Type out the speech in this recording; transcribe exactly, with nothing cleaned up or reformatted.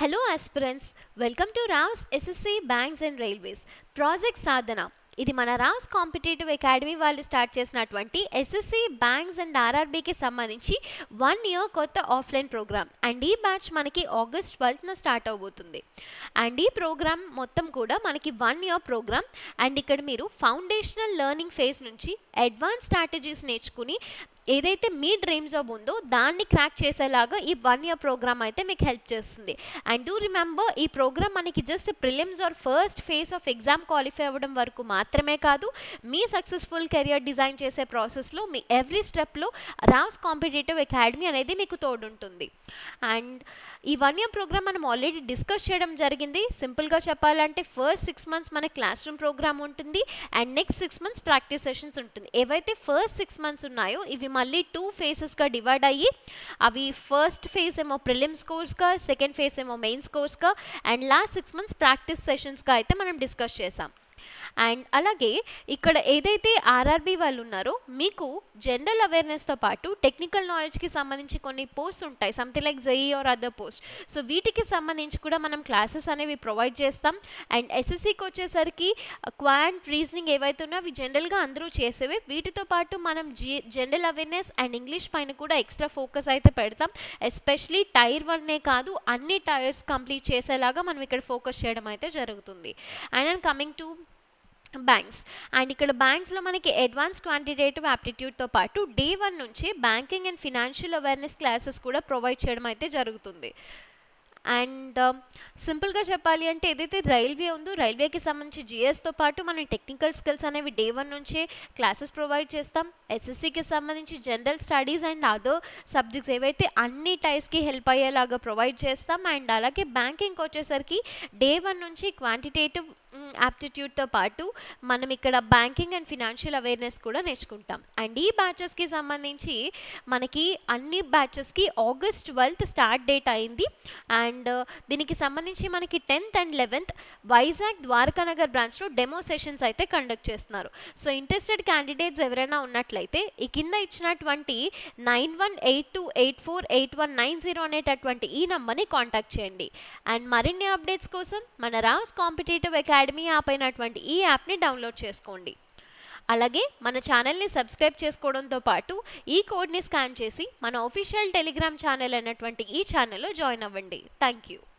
Hello aspirants, welcome to Rao's S S C Banks and Railways Project Sadhana. ఇది మన Rao's competitive academy వాళ్ళు start చేసినటువంటి SSC banks and ఆర్ఆర్బీకి సంబంధించి one year కొత్త ఆఫ్లైన్ ప్రోగ్రామ్ అండ్ ఈ బ్యాచ్ మనకి ఆగస్ట్ ట్వెల్త్న స్టార్ట్ అవబోతుంది. అండ్ ఈ ప్రోగ్రామ్ మొత్తం కూడా మనకి వన్ ఇయర్ ప్రోగ్రామ్ అండ్ ఇక్కడ మీరు ఫౌండేషనల్ లెర్నింగ్ ఫేజ్ నుంచి అడ్వాన్స్ స్ట్రాటజీస్ నేర్చుకుని ఏదైతే మీ డ్రీమ్ జాబ్ ఉందో దాన్ని క్రాక్ చేసేలాగా ఈ వన్ ఇయర్ ప్రోగ్రామ్ అయితే మీకు హెల్ప్ చేస్తుంది. అండ్ డూ రిమెంబర్, ఈ ప్రోగ్రామ్ మనకి just prelims or first phase of exam qualify అవ్వడం వరకు మాత్రమే కాదు, మీ సక్సెస్ఫుల్ కెరియర్ డిజైన్ చేసే ప్రాసెస్లో మీ ఎవ్రీ స్టెప్లో రావ్స్ కాంపిటేటివ్ అకాడమీ అనేది మీకు తోడుంటుంది. అండ్ ఈ వన్ ఇయర్ ప్రోగ్రామ్ మనం ఆల్రెడీ డిస్కస్ చేయడం జరిగింది. సింపుల్గా చెప్పాలంటే ఫస్ట్ సిక్స్ మంత్స్ మన క్లాస్ రూమ్ ప్రోగ్రామ్ ఉంటుంది and next six months practice sessions ఉంటుంది. ఏవైతే ఫస్ట్ సిక్స్ మంత్స్ ఉన్నాయో ఇవి మళ్ళీ టూ ఫేసెస్గా డివైడ్ అయ్యి అవి ఫస్ట్ ఫేజ్ ఏమో ప్రిలిమ్స్ కోర్స్గా, సెకండ్ ఫేజ్ ఏమో మెయిన్స్ కోర్స్గా and last six months practice సెషన్స్గా అయితే మనం డిస్కస్ చేసాం. అండ్ అలాగే ఇక్కడ ఏదైతే ఆర్ఆర్బీ వాళ్ళు ఉన్నారో మీకు జనరల్ అవేర్నెస్తో పాటు టెక్నికల్ నాలెడ్జ్కి సంబంధించి కొన్ని పోస్ట్ ఉంటాయి, something like JE or other post. So వీటికి సంబంధించి కూడా మనం క్లాసెస్ అనేవి ప్రొవైడ్ చేస్తాం. అండ్ ఎస్ఎస్సికి వచ్చేసరికి క్వాంట్ రీజనింగ్ ఏవైతే ఉన్నాయో అవి జనరల్గా అందరూ చేసేవి. వీటితో పాటు మనం జీ జనరల్ అవేర్నెస్ అండ్ ఇంగ్లీష్ పైన కూడా ఎక్స్ట్రా ఫోకస్ అయితే పెడతాం. ఎస్పెషలీ టైర్ వన్నే కాదు అన్ని టైర్స్ కంప్లీట్ చేసేలాగా మనం ఇక్కడ ఫోకస్ చేయడం అయితే జరుగుతుంది. And I'm coming to banks. And ఇక్కడ బ్యాంక్స్లో మనకి అడ్వాన్స్ క్వాంటిటేటివ్ యాప్టిట్యూడ్తో పాటు డే వన్ నుంచి banking and financial awareness classes కూడా ప్రొవైడ్ చేయడం అయితే జరుగుతుంది. అండ్ సింపుల్గా చెప్పాలి అంటే ఏదైతే రైల్వే ఉందో రైల్వేకి సంబంధించి జిఎస్తో పాటు మనం టెక్నికల్ స్కిల్స్ అనేవి డే వన్ నుంచే క్లాసెస్ ప్రొవైడ్ చేస్తాం. ఎస్ఎస్సికి సంబంధించి general studies and other subjects ఏవైతే అన్ని టైప్స్కి హెల్ప్ అయ్యేలాగా ప్రొవైడ్ చేస్తాం. అండ్ అలాగే బ్యాంకింగ్కి వచ్చేసరికి డే వన్ నుంచి క్వాంటిటేటివ్ యాప్టిట్యూడ్తో పాటు మనం ఇక్కడ బ్యాంకింగ్ అండ్ ఫినాన్షియల్ అవేర్నెస్ కూడా నేర్చుకుంటాం. అండ్ ఈ బ్యాచెస్కి సంబంధించి మనకి అన్ని బ్యాచెస్కి ఆగస్ట్ ట్వెల్త్ స్టార్ట్ డేట్ అయింది. అండ్ దీనికి సంబంధించి మనకి tenth and eleventh Vizag Dwarakanagar బ్రాంచ్లో డెమో సెషన్స్ అయితే కండక్ట్ చేస్తున్నారు. సో ఇంట్రెస్టెడ్ క్యాండిడేట్స్ ఎవరైనా ఉన్నట్లయితే ఈ కింద ఇచ్చినటువంటి nine one eight two eight four eight one nine zero అనేటటువంటి ఈ నెంబర్ని కాంటాక్ట్ చేయండి. అండ్ మరిన్ని అప్డేట్స్ కోసం మన రావ్స్ కాంపిటేటివ్ అకాడమీ యాప్ అయినటువంటి ఈ యాప్ని డౌన్లోడ్ చేసుకోండి. అలాగే మన ఛానల్ని సబ్స్క్రైబ్ చేసుకోవడంతో పాటు ఈ కోడ్ని స్కాన్ చేసి మన ఆఫీషియల్ టెలిగ్రామ్ ఛానల్ అయినటువంటి ఈ ఛానల్లో జాయిన్ అవ్వండి. Thank you.